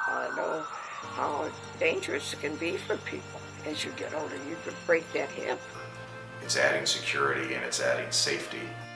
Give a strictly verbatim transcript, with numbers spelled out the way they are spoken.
I know how dangerous it can be for people as you get older. You could break that hip. It's adding security and it's adding safety